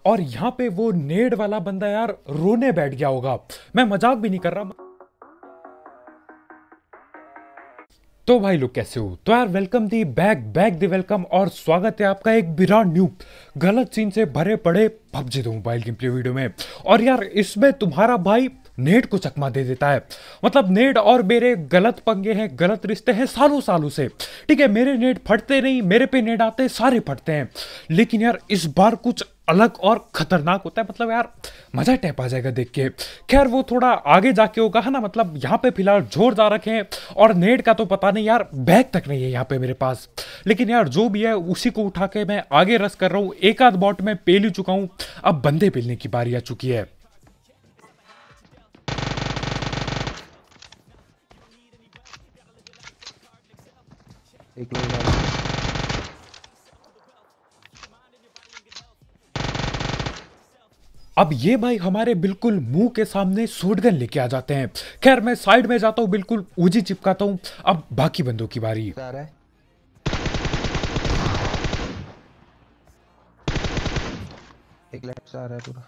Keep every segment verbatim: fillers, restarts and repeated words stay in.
और यहाँ पे वो नेड वाला बंदा यार रोने बैठ गया होगा। मैं मजाक भी नहीं कर रहा। तो भाई लोग कैसे हो? तो यार welcome the back back the welcome और स्वागत है आपका एक ब्रांड न्यू गलत सीन से भरे पड़े पबजी दो मोबाइल गेम प्ले वीडियो में। और यार इसमें तुम्हारा भाई नेड को चकमा दे देता है। मतलब नेड और मेरे गलत पंगे हैं, गलत रिश्ते हैं सालों सालों से। ठीक है, मेरे नेड फटते नहीं, मेरे पे नेड आते सारे फटते हैं। लेकिन यार इस बार कुछ अलग और खतरनाक होता है। मतलब यार मजा टैप आ जाएगा देख के। खैर वो थोड़ा आगे जाके होगा है ना। मतलब यहाँ पे फिलहाल जोरदार रखे हैं और नेट का तो पता नहीं यार, बैग तक नहीं है यहाँ पे मेरे पास। लेकिन यार जो भी है उसी को उठा के मैं आगे रस कर रहा हूँ। एक आध बॉट में पेल ही चुका हूँ, अब बंदे पेलने की बारी आ चुकी है। एक लोग आ रहे हैं। अब ये भाई हमारे बिल्कुल मुंह के सामने शॉटगन लेके आ जाते हैं। खैर मैं साइड में जाता हूँ, बिल्कुल ऊजी चिपकाता हूँ। अब बाकी बंदों की बारी। आ रहा है। एक लेफ्ट से आ रहा है पूरा।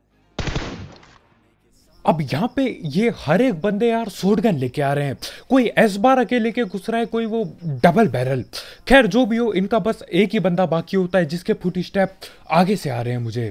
अब यहाँ पे ये हर एक बंदे यार शॉटगन लेके आ रहे हैं। कोई एस बार अकेले के घुस रहा है, कोई वो डबल बैरल। खैर जो भी हो, इनका बस एक ही बंदा बाकी होता है जिसके फुट स्टेप आगे से आ रहे हैं मुझे।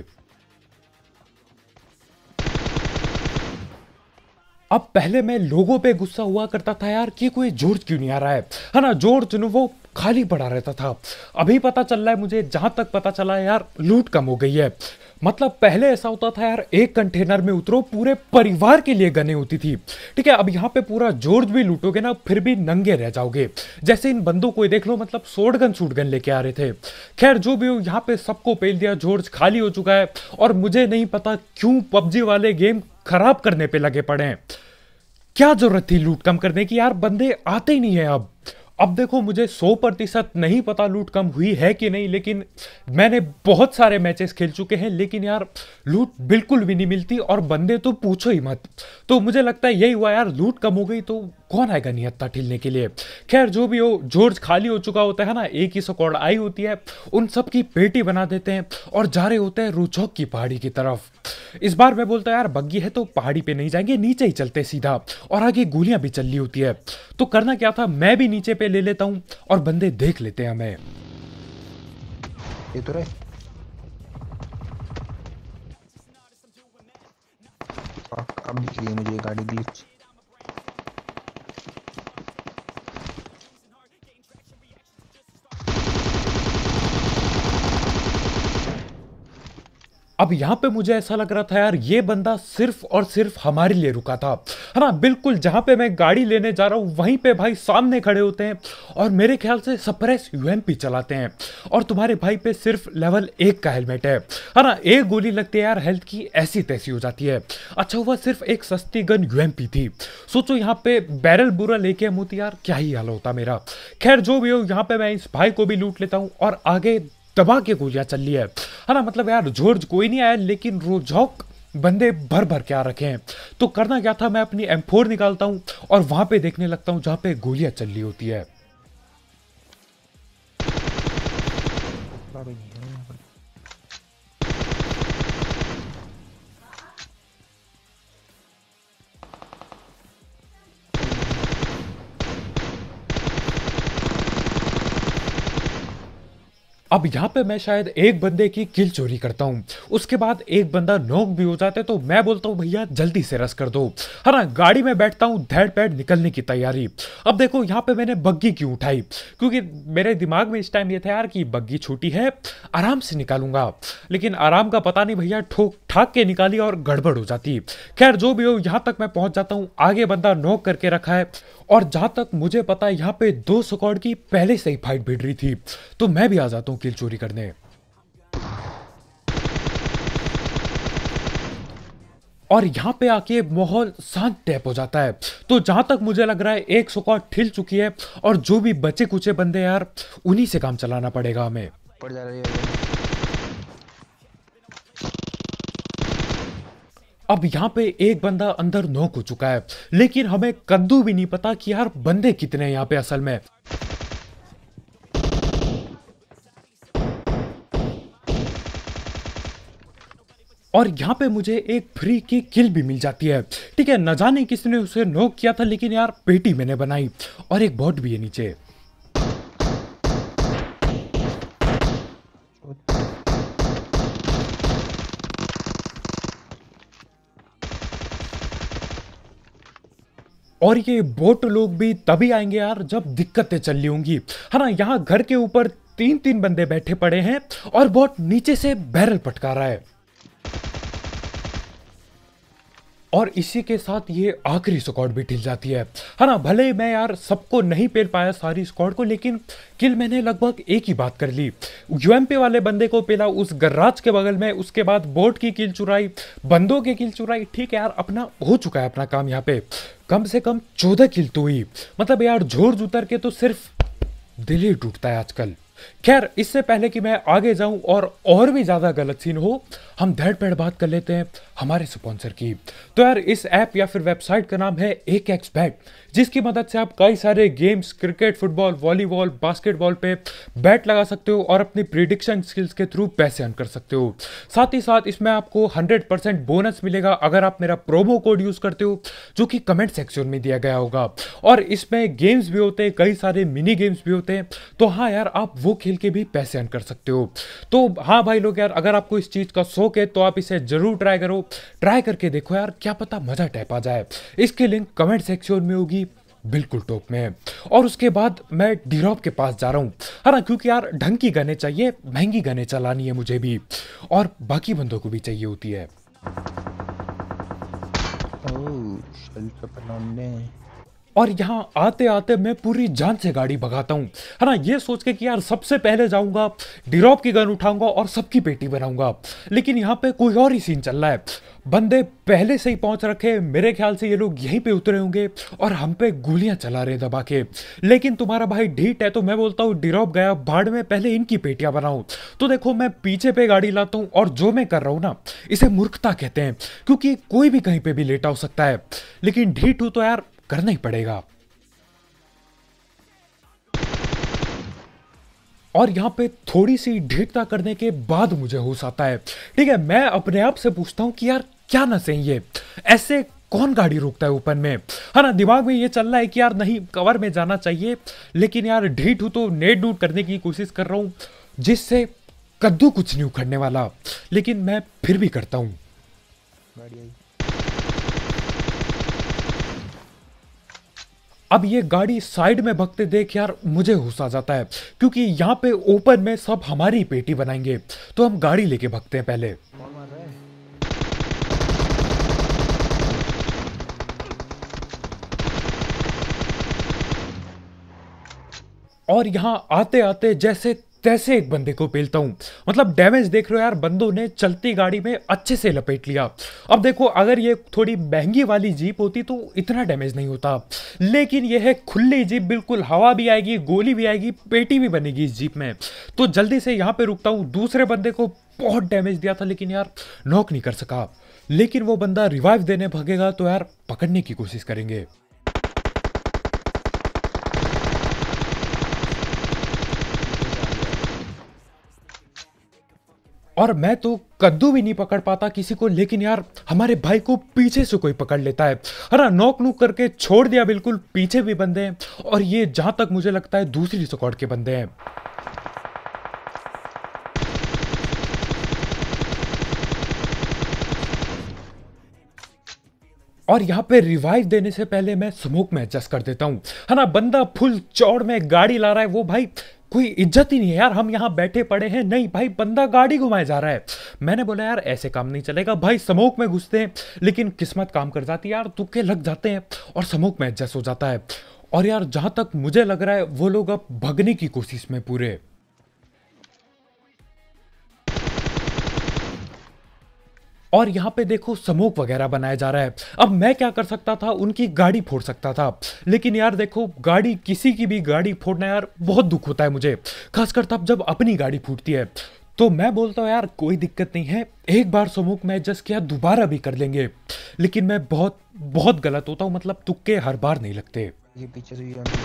अब पहले मैं लोगों पे गुस्सा हुआ करता था यार कि कोई जॉर्ज क्यों नहीं आ रहा है है ना। जॉर्ज ने वो खाली पड़ा रहता था। अभी पता चल रहा है मुझे, जहां तक पता चला है यार लूट कम हो गई है। मतलब पहले ऐसा होता था यार, एक कंटेनर में उतरो पूरे परिवार के लिए गने होती थी। ठीक है, अब यहाँ पे पूरा जॉर्ज भी लूटोगे ना फिर भी नंगे रह जाओगे। जैसे इन बंदों को देखो, मतलब शॉटगन शूटगन लेके आ रहे थे। खैर जो भी हो, यहाँ पे सबको पेल दिया, जॉर्ज खाली हो चुका है। और मुझे नहीं पता क्यों पबजी वाले गेम खराब करने पे लगे पड़े हैं। क्या जरूरत थी लूट कम करने की यार, बंदे आते ही नहीं है अब। अब देखो मुझे सौ प्रतिशत नहीं पता लूट कम हुई है कि नहीं, लेकिन मैंने बहुत सारे मैचेस खेल चुके हैं, लेकिन यार लूट बिल्कुल भी नहीं मिलती और बंदे तो पूछो ही मत। तो मुझे लगता है यही हुआ यार, लूट कम हो गई तो कौन आएगा निहत्था ठिलने के लिए। खैर जो भी हो, जॉर्ज खाली हो चुका होता है ना, एक ही स्क्वाड आई होती है, उन सब की पेटी बना देते हैं और जा रहे होते हैं रुचौक की पहाड़ी की तरफ। इस बार मैं बोलता यार बग्गी है तो पहाड़ी पे नहीं जाएंगे, नीचे ही चलते सीधा। और आगे गोलियां भी चल रही होती है। तो करना क्या था, मैं भी नीचे पे ले लेता हूं और बंदे देख लेते हैं हमें। ये तो रहे। अब दिख रही है मुझे गाड़ी ग्लिच। अब यहाँ पे मुझे ऐसा लग रहा था यार, ये बंदा सिर्फ और सिर्फ हमारे लिए रुका था, है ना। बिल्कुल जहां पे मैं गाड़ी लेने जा रहा हूँ वहीं पे भाई सामने खड़े होते हैं और मेरे ख्याल से सप्रेस यूएमपी चलाते हैं। और तुम्हारे भाई पे सिर्फ लेवल एक का हेलमेट है है ना। एक गोली लगती है यार, हेल्थ की ऐसी तैसी हो जाती है। अच्छा हुआ सिर्फ एक सस्ती गन यूएमपी थी। सोचो यहाँ पे बैरल बुरा लेके हम होती यार, क्या ही हाल होता मेरा। खैर जो भी हो, यहाँ पे मैं इस भाई को भी लूट लेता हूँ और आगे दबा के गोलियां चल रही है है ना। मतलब यार जॉर्ज कोई नहीं आया, लेकिन रोजौक बंदे भर भर के आ रखे हैं। तो करना क्या था, मैं अपनी एम फोर निकालता हूं और वहां पे देखने लगता हूं जहां पे गोलियां चल रही होती है। अब यहाँ पे मैं शायद एक बंदे की किल चोरी करता हूँ, उसके बाद एक बंदा नॉक भी हो जाता है। तो मैं बोलता हूँ भैया जल्दी से रस कर दो, है ना। गाड़ी में बैठता हूँ, धैड़ पैड़ निकलने की तैयारी। अब देखो यहाँ पे मैंने बग्गी क्यों उठाई, क्योंकि मेरे दिमाग में इस टाइम ये था यार कि बग्गी छोटी है, आराम से निकालूंगा। लेकिन आराम का पता नहीं भैया, ठोक ठाक के निकाली और गड़बड़ हो जाती। खैर जो भी हो, यहाँ तक मैं पहुंच जाता हूँ, आगे बंदा नॉक करके रखा है। और जहां तक मुझे पता है यहाँ पे दो स्क्वाड की पहले से ही फाइट भिड़ रही थी। तो मैं भी आ जाता हूँ किल चोरी करने। और यहां पे आके माहौल शांत टैप हो जाता है। तो जहां तक मुझे लग रहा है एक स्क्वाड ठिल चुकी है और जो भी बचे कुचे बंदे यार, उन्हीं से काम चलाना पड़ेगा हमें। पड़ जा रही है। अब यहाँ पे एक बंदा अंदर नॉक हो चुका है, लेकिन हमें कद्दू भी नहीं पता कि यार बंदे कितने हैं यहाँ पे असल में। और यहाँ पे मुझे एक फ्री की किल भी मिल जाती है। ठीक है, न जाने किसने उसे नॉक किया था, लेकिन यार पेटी मैंने बनाई। और एक बॉट भी है नीचे। और ये बोट लोग भी तभी आएंगे यार जब दिक्कतें चल रही होंगी, है ना। यहाँ घर के ऊपर तीन तीन बंदे बैठे पड़े हैं और बोट नीचे से बैरल पटका रहा है। और इसी के साथ ये आखिरी स्क्वाड भी ढिल जाती है है ना। भले मैं यार सबको नहीं पेल पाया सारी स्क्वाड को, लेकिन किल मैंने लगभग एक ही बात कर ली। यूएमपी वाले बंदे को पेला उस गर्राज के बगल में, उसके बाद बोट की किल चुराई, बंदों की किल चुराई। ठीक है यार, अपना हो चुका है अपना काम। यहाँ पे कम से कम चौदह किल तो हुई। मतलब यार जोर उतर के तो सिर्फ दिल ही टूटता है आजकल। खैर, इससे पहले कि मैं आगे जाऊं और और भी ज्यादा गलत सीन हो, हम धड़ पैड़ बात कर लेते हैं हमारे स्पॉन्सर की। तो यार इस ऐप या फिर वेबसाइट का नाम है एक एक्स बैट, जिसकी मदद से आप कई सारे games, cricket, football, volleyball, basketball पे बैट लगा सकते हो और अपनी प्रिडिक्शन स्किल्स के थ्रू पैसे अर्न कर सकते हो। साथ ही साथ इसमें आपको हंड्रेड परसेंट बोनस मिलेगा अगर आप मेरा प्रोमो कोड यूज करते हो, जो कि कमेंट सेक्शन में दिया गया होगा। और इसमें गेम्स भी होते हैं, कई सारे मिनी गेम्स भी होते हैं। तो हाँ यार, आप वो खेल के भी पैसे अर्न कर सकते हो। तो हाँ भाई लोग यार, अगर आपको इस चीज का शौक है तो आप इसे जरूर ट्राई करो। ट्राई करके देखो यार, क्या पता मजा टैप आ जाए। इसकी लिंक कमेंट सेक्शन में होगी, बिल्कुल टॉप में। और उसके बाद मैं डीरॉप के पास जा रहा हूँ, है ना, क्योंकि यार ढंग की गने चाहिए, महंगी गने चलानी है मुझे भी, और बाकी बंदों को भी चाहिए होती है। ओह, शेल्टर पर लौंडे। और यहाँ आते आते मैं पूरी जान से गाड़ी भगाता हूँ, है ना, ये सोच के कि यार सबसे पहले जाऊंगा, डिरॉप की गन उठाऊंगा और सबकी पेटी बनाऊंगा। लेकिन यहाँ पे कोई और ही सीन चल रहा है। बंदे पहले से ही पहुंच रखे, मेरे ख्याल से ये लोग यहीं पे उतरे होंगे और हम पे गोलियां चला रहे दबा के। लेकिन तुम्हारा भाई ढीठ है, तो मैं बोलता हूँ डिरॉप गया भाड़ में, पहले इनकी पेटियां बनाऊं। तो देखो मैं पीछे पे गाड़ी लाता हूँ, और जो मैं कर रहा हूँ ना, इसे मूर्खता कहते हैं, क्योंकि कोई भी कहीं पे भी लेटा हो सकता है। लेकिन ढीठ हूं तो यार करना ही पड़ेगा। और यहां पे थोड़ी सी ढीठता करने के बाद मुझे होश आता है। ठीक है, मैं अपने आप से पूछता हूं कि यार क्या ना सही है, ऐसे कौन गाड़ी रोकता है ओपन में, है ना। दिमाग में ये चल रहा है कि यार नहीं, कवर में जाना चाहिए। लेकिन यार ढीठ हूं तो नेट नूट करने की कोशिश कर रहा हूं, जिससे कद्दू कुछ नहीं उखड़ने वाला। लेकिन मैं फिर भी करता हूं। गाड़ी आई। अब ये गाड़ी साइड में भगते देख यार मुझे होश आ जाता है, क्योंकि यहाँ पे ओपन में सब हमारी पेटी बनाएंगे। तो हम गाड़ी लेके भगते हैं पहले। कौन मार रहा है? और यहाँ आते आते जैसे तैसे एक बंदे को पेलता हूं। मतलब डैमेज देख रहे हो यार, बंदों ने चलती गाड़ी में अच्छे से लपेट लिया। अब देखो, अगर ये थोड़ी महंगी वाली जीप होती तो इतना डैमेज नहीं होता, लेकिन ये है खुली जीप, बिल्कुल हवा भी आएगी, गोली भी आएगी, पेटी भी बनेगी इस जीप में। तो जल्दी से यहाँ पे रुकता हूँ। दूसरे बंदे को बहुत डैमेज दिया था, लेकिन यार नॉक नहीं कर सका। लेकिन वो बंदा रिवाइव देने भागेगा तो यार पकड़ने की कोशिश करेंगे। और मैं तो कद्दू भी नहीं पकड़ पाता किसी को, लेकिन यार हमारे भाई को पीछे से कोई पकड़ लेता है, है ना। नॉक नूक करके छोड़ दिया बिल्कुल। पीछे भी बंदे हैं, और ये जहां तक मुझे लगता है दूसरी स्क्वाड के बंदे हैं। और यहाँ पे रिवाइव देने से पहले मैं स्मोक में एडजस्ट कर देता हूँ, है ना। बंदा फुल चौड़ में गाड़ी ला रहा है, वो भाई कोई इज्जत ही नहीं है यार। हम यहाँ बैठे पड़े हैं, नहीं भाई, बंदा गाड़ी घुमाए जा रहा है। मैंने बोला यार ऐसे काम नहीं चलेगा भाई, स्मोक में घुसते हैं। लेकिन किस्मत काम कर जाती है यार, तुक्के लग जाते हैं और स्मोक में एडजस्ट हो जाता है। और यार जहां तक मुझे लग रहा है वो लोग अब भगने की कोशिश में पूरे। और यहाँ पे देखो स्मोक वगैरह बनाया जा रहा है। अब मैं क्या कर सकता था, उनकी गाड़ी फोड़ सकता था। लेकिन यार देखो, गाड़ी, किसी की भी गाड़ी फोड़ना यार बहुत दुख होता है मुझे, खासकर तब जब अपनी गाड़ी फूटती है। तो मैं बोलता हूँ यार कोई दिक्कत नहीं है, एक बार स्मोक में एडजस्ट किया, दोबारा भी कर लेंगे। लेकिन मैं बहुत बहुत गलत होता हूँ, मतलब तुक्के हर बार नहीं लगते। ये पीछे से ये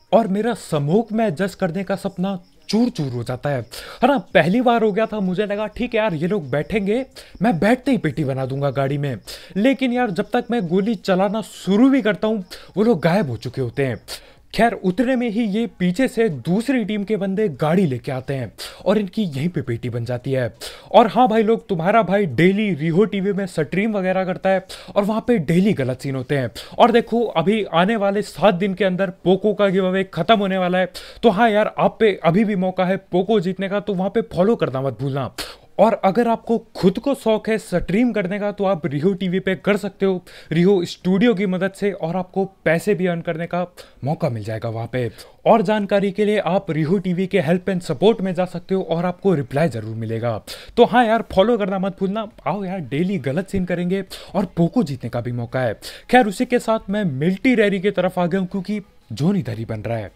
और मेरा स्मोक में एडजस्ट करने का सपना चूर चूर हो जाता है है ना। पहली बार हो गया था, मुझे लगा ठीक है यार ये लोग बैठेंगे, मैं बैठते ही पेटी बना दूंगा गाड़ी में, लेकिन यार जब तक मैं गोली चलाना शुरू भी करता हूँ वो लोग गायब हो चुके होते हैं। खैर उतने में ही ये पीछे से दूसरी टीम के बंदे गाड़ी लेके आते हैं और इनकी यहीं पे पेटी बन जाती है। और हाँ भाई लोग, तुम्हारा भाई डेली रिहो टीवी में स्ट्रीम वगैरह करता है और वहाँ पे डेली गलत सीन होते हैं। और देखो अभी आने वाले सात दिन के अंदर पोको का गिव अवे खत्म होने वाला है, तो हाँ यार आप पे अभी भी मौका है पोको जीतने का, तो वहाँ पे फॉलो करना मत भूलना। और अगर आपको खुद को शौक है स्ट्रीम करने का तो आप रिहो टीवी पे कर सकते हो रिहो स्टूडियो की मदद से, और आपको पैसे भी अर्न करने का मौका मिल जाएगा वहाँ पे। और जानकारी के लिए आप रिहो टीवी के हेल्प एंड सपोर्ट में जा सकते हो और आपको रिप्लाई जरूर मिलेगा। तो हाँ यार फॉलो करना मत भूलना। आओ यार डेली गलत सीन करेंगे और पोको जीतने का भी मौका है। खैर उसी के साथ मैं मिल्टी रैरी की तरफ आ गया हूँ क्योंकि जोन इधर ही बन रहा है।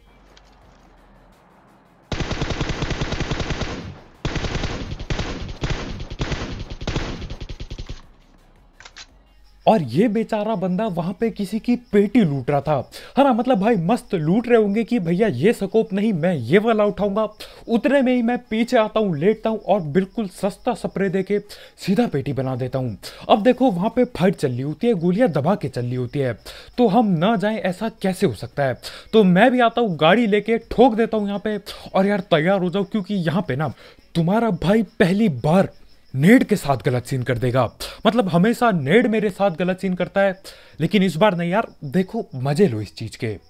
और ये बेचारा बंदा वहां पे किसी की पेटी लूट रहा था, है ना। मतलब भाई मस्त लूट रहे होंगे कि भैया ये स्कोप नहीं, मैं ये वाला उठाऊंगा। उतने में ही मैं पीछे आता हूँ, लेटता हूँ और बिल्कुल सस्ता स्प्रे देके सीधा पेटी बना देता हूँ। अब देखो वहां पे फाइट चल रही होती है, गोलियां दबा के चल रही होती है, तो हम ना जाएं ऐसा कैसे हो सकता है। तो मैं भी आता हूँ गाड़ी लेके ठोक देता हूँ यहाँ पे, और यार तैयार हो जाओ क्योंकि यहाँ पे ना तुम्हारा भाई पहली बार नेड के साथ गलत सीन कर देगा। मतलब हमेशा नेड मेरे साथ गलत सीन करता है, लेकिन इस बार नहीं यार। देखो मजे लो इस चीज के।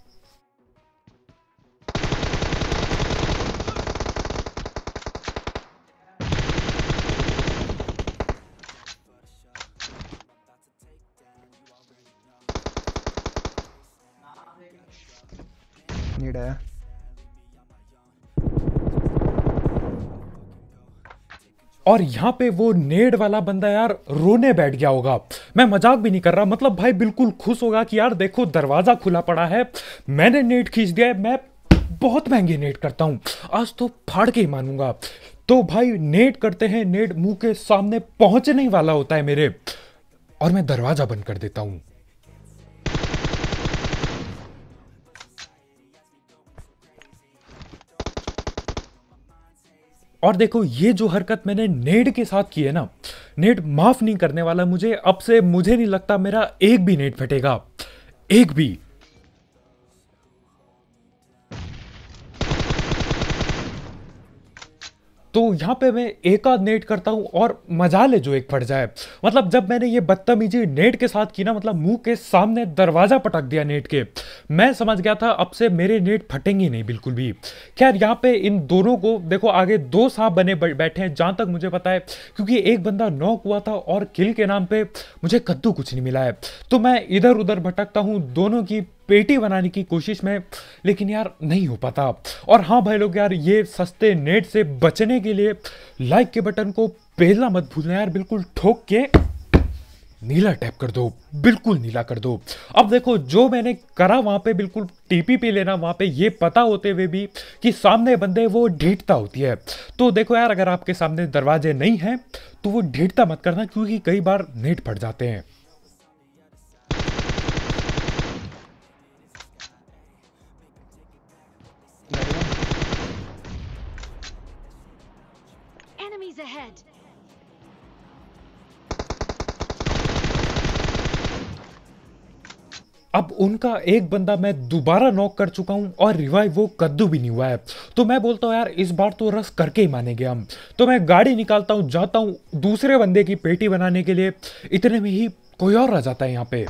नीड है। और यहाँ पे वो नेड वाला बंदा यार रोने बैठ गया होगा, मैं मजाक भी नहीं कर रहा। मतलब भाई बिल्कुल खुश होगा कि यार देखो दरवाजा खुला पड़ा है, मैंने नेट खींच दिया है, मैं बहुत महंगे नेट करता हूँ, आज तो फाड़ के ही मानूंगा। तो भाई नेट करते हैं, नेट मुंह के सामने पहुंचने ही वाला होता है मेरे, और मैं दरवाजा बंद कर देता हूँ। और देखो ये जो हरकत मैंने नेड के साथ की है ना, नेड माफ नहीं करने वाला मुझे। अब से मुझे नहीं लगता मेरा एक भी नेड फटेगा, एक भी। तो यहाँ पे मैं एक आध नेट करता हूँ और मजा ले जो एक फट जाए। मतलब जब मैंने ये बदतमीजी नेट के साथ की ना, मतलब मुंह के सामने दरवाजा पटक दिया नेट के, मैं समझ गया था अब से मेरे नेट फटेंगे नहीं बिल्कुल भी। खैर यहाँ पे इन दोनों को देखो, आगे दो सांप बने बैठे हैं जहां तक मुझे पता है, क्योंकि एक बंदा नॉक हुआ था और किल के नाम पे मुझे कद्दू कुछ नहीं मिला है। तो मैं इधर उधर भटकता हूँ दोनों की पेटी बनाने की कोशिश में, लेकिन यार नहीं हो पाता। और हाँ भाई लोग यार, ये सस्ते नेट से बचने के लिए लाइक के बटन को पेलना मत भूलना यार, बिल्कुल ठोक के नीला टैप कर दो, बिल्कुल नीला कर दो। अब देखो जो मैंने करा वहां पे बिल्कुल टीपी पे लेना, वहां पे ये पता होते हुए भी कि सामने बंदे वो ढीठता होती है। तो देखो यार, अगर आपके सामने दरवाजे नहीं हैं तो वो ढीठता मत करना, क्योंकि कई बार नेट फट जाते हैं। Enemies ahead. अब उनका एक बंदा मैं दोबारा नॉक कर चुका हूं और रिवाइव वो कद्दू भी नहीं हुआ है। तो मैं बोलता हूं यार इस बार तो रस करके ही मानेंगे हम। तो मैं गाड़ी निकालता हूं, जाता हूं दूसरे बंदे की पेटी बनाने के लिए, इतने में ही कोई और आ जाता है यहाँ पे।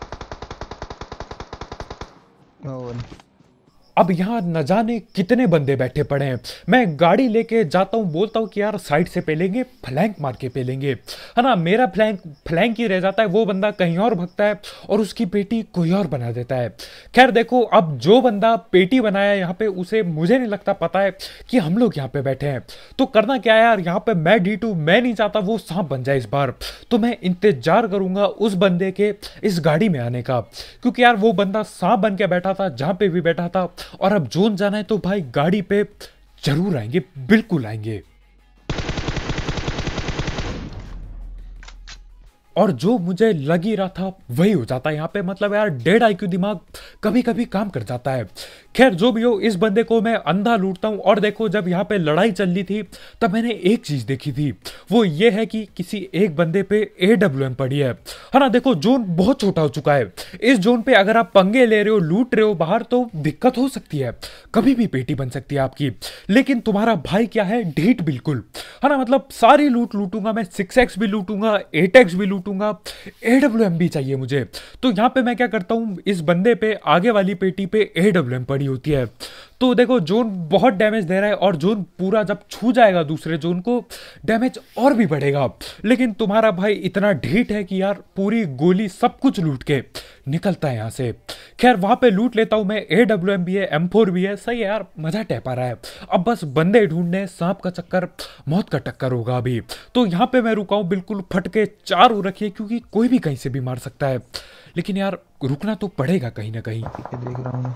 और अब यहाँ न जाने कितने बंदे बैठे पड़े हैं। मैं गाड़ी लेके जाता हूँ, बोलता हूँ कि यार साइड से पेलेंगे, फ्लैंक मार के पेलेंगे, है ना। मेरा फ्लैंक फ्लैंक ही रह जाता है, वो बंदा कहीं और भगता है और उसकी पेटी कोई और बना देता है। खैर देखो, अब जो बंदा पेटी बनाया यहाँ पे, उसे मुझे नहीं लगता पता है कि हम लोग यहाँ पे बैठे हैं। तो करना क्या है यार, यहाँ पे मैं डी टू, मैं नहीं चाहता वो सांप बन जाए इस बार। तो मैं इंतजार करूंगा उस बंदे के इस गाड़ी में आने का, क्योंकि यार वो बंदा सांप बन के बैठा था जहां पे भी बैठा था। और अब जोन जाना है तो भाई गाड़ी पे जरूर आएंगे, बिल्कुल आएंगे। और जो मुझे लग ही रहा था वही हो जाता है यहाँ पे। मतलब यार डेढ़ आईक्यू दिमाग कभी कभी काम कर जाता है। खैर जो भी हो, इस बंदे को मैं अंधा लूटता हूँ। और देखो जब यहाँ पे लड़ाई चल रही थी तब मैंने एक चीज देखी थी, वो ये है कि किसी एक बंदे पे ए डब्ल्यू एम पड़ी है है ना। देखो जोन बहुत छोटा हो चुका है, इस जोन पे अगर आप पंगे ले रहे हो, लूट रहे हो बाहर, तो दिक्कत हो सकती है, कभी भी पेटी बन सकती है आपकी। लेकिन तुम्हारा भाई क्या है, ढीठ बिल्कुल, है ना। मतलब सारी लूट लूटूंगा मैं, सिक्स एक्स भी लूटूंगा, एट एक्स भी लूटूंगा, ए डब्ल्यू एम भी चाहिए मुझे। तो यहाँ पे मैं क्या करता हूँ, इस बंदे पे आगे वाली पेटी पे ए डब्ल्यू एम पड़ी होती है। तो देखो जोन बहुत डैमेज दे रहा है, और जोन पूरा जब छू जाएगा दूसरे जोन को, डैमेज और भी बढ़ेगा। लेकिन तुम्हारा भाई इतना ढीठ है कि यार पूरी गोली सब कुछ लूट के निकलता है यहाँ से। खैर वहां पे लूट लेता हूं मैं, ए डब्ल्यू एम भी है, एम फोर भी है, सही है यार, मजा टह पा रहा है। अब बस बंदे ढूंढने, सांप का चक्कर, मौत का टक्कर होगा अभी। तो यहाँ पे मैं रुका हूं बिल्कुल फटके चार हो रखी है, क्योंकि कोई भी कहीं से भी मार सकता है। लेकिन यार रुकना तो पड़ेगा कहीं ना कहीं। ठीक है, देख रहा हूँ मैं।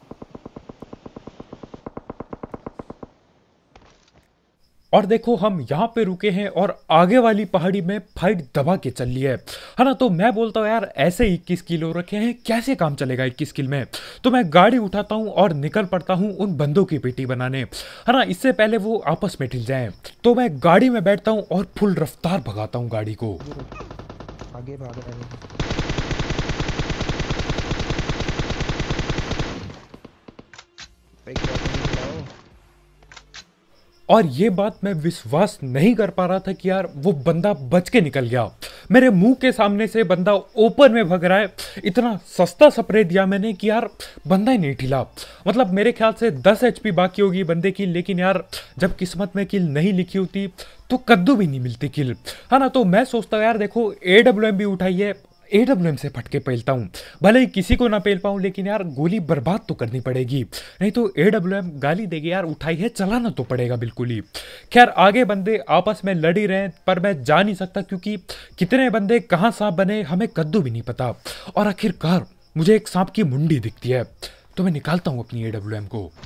और देखो हम यहाँ पे रुके हैं और आगे वाली पहाड़ी में फाइट दबा के चल रही है है ना। तो मैं बोलता हूँ यार ऐसे इक्कीस किलो रखे हैं, कैसे काम चलेगा इक्कीस किल में। तो मैं गाड़ी उठाता हूँ और निकल पड़ता हूँ उन बंदों की पेटी बनाने, है ना, इससे पहले वो आपस में ठिल जाएं। तो मैं गाड़ी में बैठता हूँ और फुल रफ्तार भगाता हूँ गाड़ी को। आगे भाग रहा है। भाई क्या नहीं खिलाओ। और ये बात मैं विश्वास नहीं कर पा रहा था कि यार वो बंदा बच के निकल गया। मेरे मुंह के सामने से बंदा ओपन में भग रहा है। इतना सस्ता स्प्रे दिया मैंने कि यार बंदा ही नहीं ठिला। मतलब मेरे ख्याल से दस एचपी बाकी होगी बंदे की, लेकिन यार जब किस्मत में किल नहीं लिखी होती तो कद्दू भी नहीं मिलती किल, है ना। तो मैं सोचता हूँ यार देखो ए डब्ल्यू एम भी उठाई है, ए डब्ल्यू एम से फटके पेलता हूँ, भले ही किसी को ना पेल पाऊँ, लेकिन यार गोली बर्बाद तो करनी पड़ेगी, नहीं तो ए डब्ल्यू एम गाली देगी यार, उठाई है चलाना तो पड़ेगा बिल्कुल ही। खैर आगे बंदे आपस में लड़ ही रहे हैं, पर मैं जा नहीं सकता क्योंकि कितने बंदे कहाँ सांप बने हमें कद्दू भी नहीं पता। और आखिरकार मुझे एक सांप की मुंडी दिखती है, तो मैं निकालता हूँ अपनी ए डब्ल्यू एम को।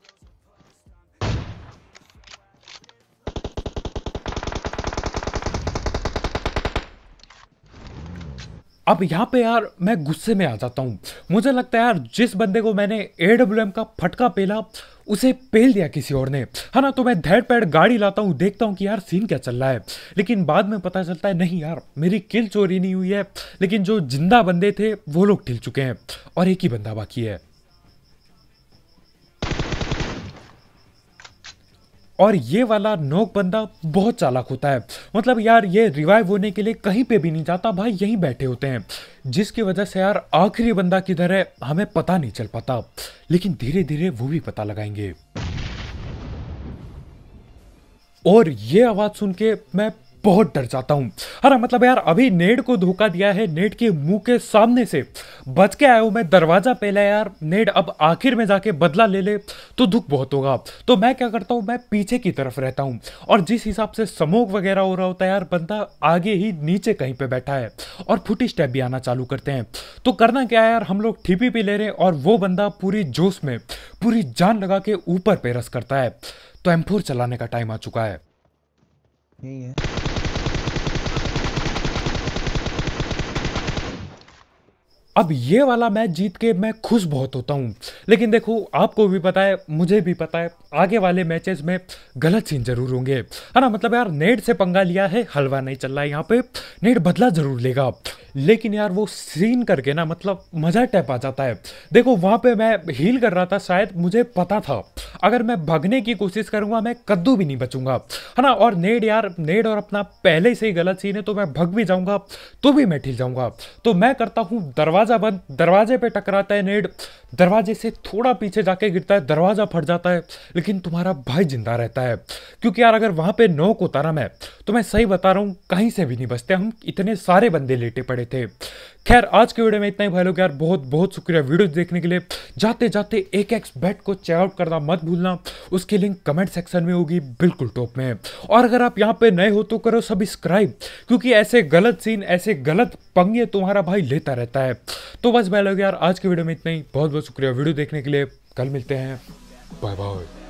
अब यहाँ पे यार मैं गुस्से में आ जाता हूँ। मुझे लगता है यार जिस बंदे को मैंने ए डब्ल्यू एम का फटका पेला उसे पेल दिया किसी और ने, है ना। तो मैं धैड़ पैड़ गाड़ी लाता हूँ, देखता हूँ कि यार सीन क्या चल रहा है। लेकिन बाद में पता चलता है नहीं यार मेरी किल चोरी नहीं हुई है, लेकिन जो जिंदा बंदे थे वो लोग ठिल चुके हैं और एक ही बंदा बाकी है। और ये वाला नोक बंदा बहुत चालाक होता है। मतलब यार ये रिवाइव होने के लिए कहीं पे भी नहीं जाता भाई, यहीं बैठे होते हैं, जिसकी वजह से यार आखिरी बंदा किधर है हमें पता नहीं चल पाता। लेकिन धीरे धीरे वो भी पता लगाएंगे। और ये आवाज सुन के मैं बहुत डर जाता हूँ, है ना। मतलब यार अभी नेड को धोखा दिया है, नेड के मुंह के सामने से बच के आया हूँ मैं, दरवाजा पहला यार, नेड अब आखिर में जाके बदला ले ले तो दुख बहुत होगा। तो मैं क्या करता हूँ, मैं पीछे की तरफ रहता हूँ, और जिस हिसाब से स्मोक वगैरह हो रहा होता है यार, बंदा आगे ही नीचे कहीं पे बैठा है और फुटी स्टेप भी आना चालू करते हैं। तो करना क्या है यार, हम लोग ठीपी भी ले रहे हैं और वो बंदा पूरी जोश में पूरी जान लगा के ऊपर पे रस करता है। तो एम फोर चलाने का टाइम आ चुका है। यही है। अब ये वाला मैच जीत के मैं खुश बहुत होता हूँ, लेकिन देखो आपको भी पता है, मुझे भी पता है, आगे वाले मैचेस में गलत सीन जरूर होंगे, है ना। मतलब यार नेट से पंगा लिया है, हलवा नहीं चल रहा है यहाँ पे, नेट बदला जरूर लेगा, लेकिन यार वो सीन करके ना मतलब मजा टैप आ जाता है। देखो वहां पे मैं हील कर रहा था, शायद मुझे पता था अगर मैं भागने की कोशिश करूंगा मैं कद्दू भी नहीं बचूंगा, है ना। और नेड यार नेड और अपना पहले से ही गलत सीन है, तो मैं भग भी जाऊंगा तो भी मैं ठिल जाऊंगा। तो मैं करता हूँ दरवाजा बंद, दरवाजे पे टकराता है नेड, दरवाजे से थोड़ा पीछे जाके गिरता है, दरवाजा फट जाता है, लेकिन तुम्हारा भाई जिंदा रहता है। क्योंकि यार अगर वहां पे नोक होता ना मैं, तो मैं सही बता रहा हूँ कहीं से भी नहीं बचते, हम इतने सारे बंदे लेटे पड़े थे। खैर आज के वीडियो में इतना ही भाई लोग, यार बहुत बहुत शुक्रिया वीडियो देखने के लिए। जाते जाते एक एक्स बेट को चेकआउट करना मत भूलना, उसकी लिंक कमेंट सेक्शन में होगी बिल्कुल टॉप में। और अगर आप यहाँ पे नए हो तो करो सब्सक्राइब, क्योंकि ऐसे गलत सीन ऐसे गलत पंगे तुम्हारा भाई लेता रहता है। तो बस भाई लोग यार आज के वीडियो में इतना ही, बहुत बहुत शुक्रिया वीडियो देखने के लिए, कल मिलते हैं, बाय बाय।